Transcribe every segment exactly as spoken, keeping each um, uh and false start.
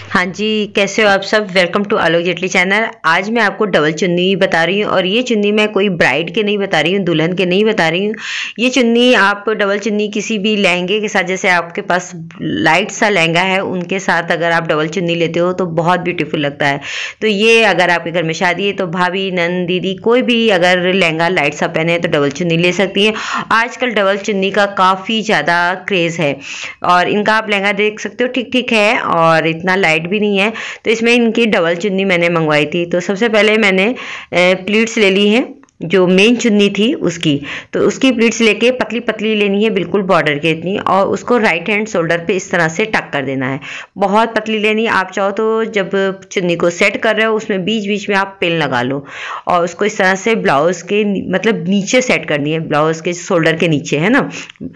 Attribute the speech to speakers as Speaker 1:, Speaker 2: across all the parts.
Speaker 1: हाँ जी, कैसे हो आप सब। Welcome to Alok Jaitley channel. आज मैं आपको डबल चुन्नी बता रही हूँ और ये चुन्नी मैं कोई ब्राइड के नहीं बता रही हूँ, दुल्हन के नहीं बता रही हूँ। ये चुन्नी आप डबल चुन्नी किसी भी लहंगे के साथ, जैसे आपके पास लाइट सा लहंगा है उनके साथ अगर आप डबल चुन्नी लेते हो तो बहुत ब्यूटीफुल लगता है। तो ये अगर आपके घर में शादी है तो भाभी, नंद, दीदी कोई भी अगर लहंगा लाइट सा पहने तो डबल चुन्नी ले सकती है। आजकल डबल चुन्नी का काफ़ी ज़्यादा क्रेज़ है और इनका आप लहंगा देख सकते हो, ठीक ठीक है और इतना लाइट भी नहीं है। तो इसमें इनकी डबल चुन्नी मैंने मंगवाई थी। तो सबसे पहले मैंने प्लीट्स ले ली हैं, जो मेन चुन्नी थी उसकी। तो उसकी प्लीट्स लेके पतली पतली लेनी है, बिल्कुल बॉर्डर के इतनी, और उसको राइट हैंड शोल्डर पे इस तरह से टक कर देना है। बहुत पतली लेनी है। आप चाहो तो जब चुन्नी को सेट कर रहे हो उसमें बीच बीच में आप पिन लगा लो और उसको इस तरह से ब्लाउज के मतलब नीचे सेट करनी है, ब्लाउज के शोल्डर के नीचे, है ना।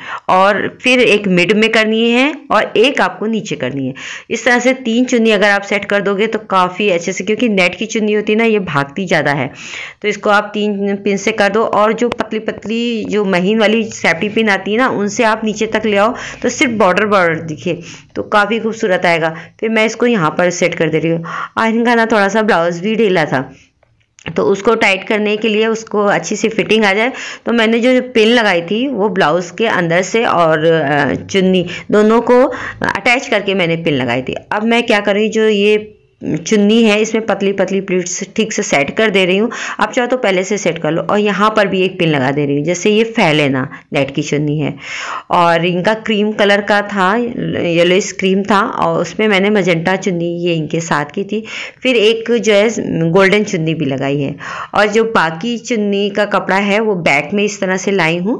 Speaker 1: और फिर एक मिड में करनी है और एक आपको नीचे करनी है। इस तरह से तीन चुन्नी अगर आप सेट कर दोगे तो काफ़ी अच्छे से, क्योंकि नेट की चुन्नी होती है ना, ये भागती ज़्यादा है। तो इसको आप तीन पिन से कर दो और जो पतली पतली जो महीन वाली सेफ्टी पिन आती है ना, उनसे आप नीचे तक ले आओ तो सिर्फ बॉर्डर बॉर्डर दिखे तो काफ़ी खूबसूरत आएगा। फिर मैं इसको यहाँ पर सेट कर दे रही हूँ। और इनका ना थोड़ा सा ब्लाउज भी ढीला था, तो उसको टाइट करने के लिए, उसको अच्छी सी फिटिंग आ जाए, तो मैंने जो पिन लगाई थी वो ब्लाउज के अंदर से और चुन्नी दोनों को अटैच करके मैंने पिन लगाई थी। अब मैं क्या कर रही हूँ, जो ये चुन्नी है इसमें पतली पतली प्लीट्स ठीक से सेट कर दे रही हूँ। आप चाहो तो पहले से सेट कर लो और यहाँ पर भी एक पिन लगा दे रही हूँ, जैसे ये फैले ना। नेट की चुन्नी है और इनका क्रीम कलर का था, येलोइश क्रीम था, और उसमें मैंने मजेंटा चुन्नी ये इनके साथ की थी। फिर एक जो है गोल्डन चुन्नी भी लगाई है और जो बाकी चुन्नी का कपड़ा है वो बैक में इस तरह से लाई हूँ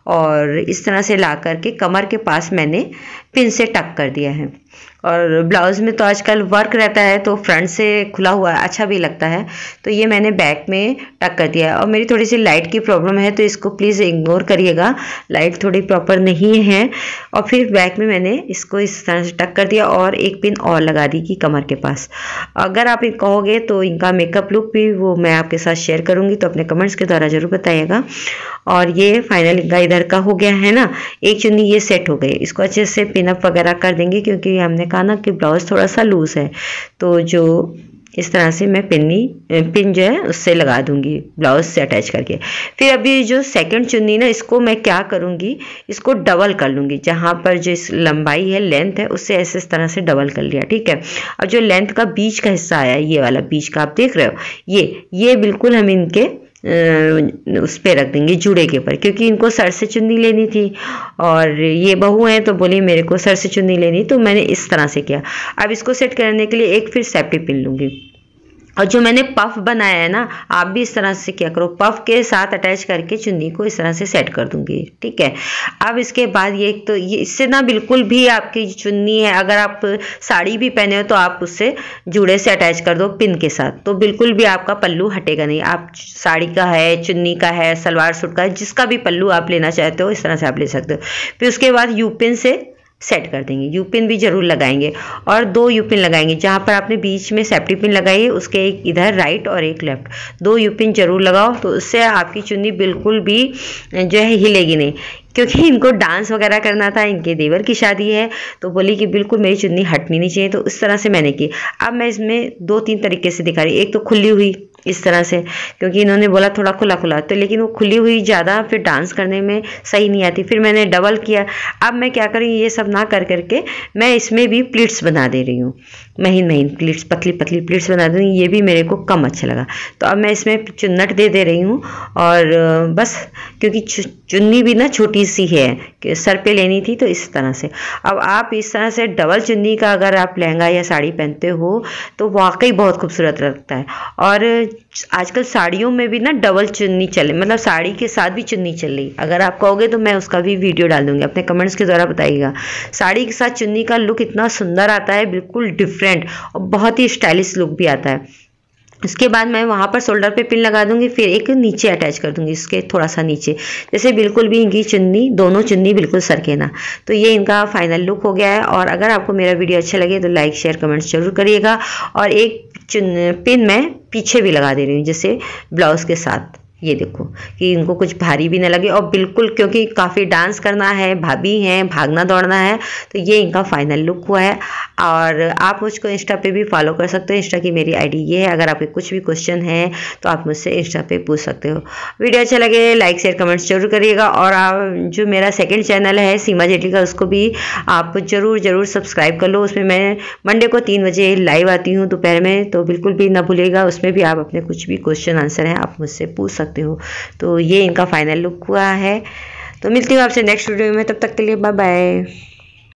Speaker 1: और इस तरह से ला करके कमर के पास मैंने पिन से टक कर दिया है। और ब्लाउज़ में तो आजकल वर्क रहता है तो फ्रंट से खुला हुआ अच्छा भी लगता है, तो ये मैंने बैक में टक कर दिया है। और मेरी थोड़ी सी लाइट की प्रॉब्लम है तो इसको प्लीज़ इग्नोर करिएगा, लाइट थोड़ी प्रॉपर नहीं है। और फिर बैक में मैंने इसको इस तरह से टक कर दिया और एक पिन और लगा दी कि कमर के पास। अगर आप कहोगे तो इनका मेकअप लुक भी वो मैं आपके साथ शेयर करूँगी, तो अपने कमेंट्स के द्वारा ज़रूर बताइएगा। और ये फाइनल इनका इधर का हो गया है ना, एक चुन्नी ये सेट हो गई। इसको अच्छे से पिन अप वगैरह कर देंगे क्योंकि हमने कहा ना कि ब्लाउज थोड़ा सा लूज है, तो जो इस तरह से मैं पिन्नी पिन जो है उससे लगा दूंगी ब्लाउज से अटैच करके। फिर अभी जो सेकंड चुन्नी ना, इसको मैं क्या करूंगी, इसको डबल कर लूंगी। जहां पर जो इस लंबाई है, लेंथ है, उससे ऐसे इस तरह से डबल कर लिया, ठीक है। अब जो लेंथ का बीच का हिस्सा आया, ये वाला बीच का आप देख रहे हो, ये ये बिल्कुल हम इनके उस पे रख देंगे, जूड़े के ऊपर, क्योंकि इनको सर से चुन्नी लेनी थी और ये बहू हैं तो बोली मेरे को सर से चुन्नी लेनी, तो मैंने इस तरह से किया। अब इसको सेट करने के लिए एक फिर सेफ्टी पिन लूंगी और जो मैंने पफ बनाया है ना, आप भी इस तरह से क्या करो, पफ के साथ अटैच करके चुन्नी को इस तरह से सेट कर दूंगी, ठीक है। अब इसके बाद ये एक तो ये इससे ना बिल्कुल भी आपकी चुन्नी है, अगर आप साड़ी भी पहने हो तो आप उससे जूड़े से अटैच कर दो पिन के साथ, तो बिल्कुल भी आपका पल्लू हटेगा नहीं। आप साड़ी का है, चुन्नी का है, सलवार सूट का है, जिसका भी पल्लू आप लेना चाहते हो इस तरह से आप ले सकते हो। फिर उसके बाद यू पिन से सेट कर देंगे। यू पिन भी जरूर लगाएंगे और दो यू पिन लगाएंगे। जहाँ पर आपने बीच में सेफ्टी पिन लगाई है उसके एक इधर राइट और एक लेफ्ट, दो यू पिन जरूर लगाओ, तो उससे आपकी चुन्नी बिल्कुल भी जो है हिलेगी नहीं। क्योंकि इनको डांस वगैरह करना था, इनके देवर की शादी है, तो बोली कि बिल्कुल मेरी चुन्नी हटनी नहीं चाहिए, तो इस तरह से मैंने की। अब मैं इसमें दो तीन तरीके से दिखा रही, एक तो खुली हुई इस तरह से, क्योंकि इन्होंने बोला थोड़ा खुला खुला, तो लेकिन वो खुली हुई ज़्यादा फिर डांस करने में सही नहीं आती। फिर मैंने डबल किया। अब मैं क्या करूँ, ये सब ना कर करके मैं इसमें भी प्लीट्स बना दे रही हूँ, महीन महीन प्लीट्स, पतली पतली प्लीट्स बना दे रही हूँ। ये भी मेरे को कम अच्छा लगा, तो अब मैं इसमें चुन्नट दे दे रही हूँ। और बस क्योंकि चुन्नी भी ना छोटी सी है कि सर पे लेनी थी, तो इस तरह से। अब आप इस तरह से डबल चुन्नी का अगर आप लहंगा या साड़ी पहनते हो तो वाकई बहुत खूबसूरत लगता है। और आजकल साड़ियों में भी ना डबल चुन्नी चले, मतलब साड़ी के साथ भी चुन्नी चल रही। अगर आप कहोगे तो मैं उसका भी वीडियो डाल दूंगी, अपने कमेंट्स के द्वारा बताइएगा। साड़ी के साथ चुन्नी का लुक इतना सुंदर आता है, बिल्कुल डिफरेंट, और बहुत ही स्टाइलिश लुक भी आता है। इसके बाद मैं वहाँ पर शोल्डर पे पिन लगा दूंगी, फिर एक नीचे अटैच कर दूंगी, इसके थोड़ा सा नीचे, जैसे बिल्कुल भी इनकी चुन्नी, दोनों चुन्नी बिल्कुल सरके ना। तो ये इनका फाइनल लुक हो गया है। और अगर आपको मेरा वीडियो अच्छा लगे तो लाइक शेयर कमेंट्स जरूर करिएगा। और एक पिन मैं पीछे भी लगा दे रही हूँ, जैसे ब्लाउज के साथ। ये देखो कि इनको कुछ भारी भी ना लगे, और बिल्कुल क्योंकि काफ़ी डांस करना है, भाभी हैं, भागना दौड़ना है, तो ये इनका फाइनल लुक हुआ है। और आप मुझको इंस्टा पे भी फॉलो कर सकते हो। इंस्टा की मेरी आईडी ये है। अगर आपके कुछ भी क्वेश्चन है तो आप मुझसे इंस्टा पे पूछ सकते हो। वीडियो अच्छा लगे लाइक शेयर कमेंट्स जरूर करिएगा। और आप जो मेरा सेकेंड चैनल है सीमा जेटली का, उसको भी आप ज़रूर ज़रूर सब्सक्राइब कर लो। उसमें मैं मंडे को तीन बजे लाइव आती हूँ दोपहर में, तो बिल्कुल भी ना भूलिएगा। उसमें भी आप अपने कुछ भी क्वेश्चन आंसर हैं आप मुझसे पूछ सकते हो। तो ये इनका फाइनल लुक हुआ है। तो मिलती हूँ आपसे नेक्स्ट वीडियो में, तब तक के लिए बाय बाय।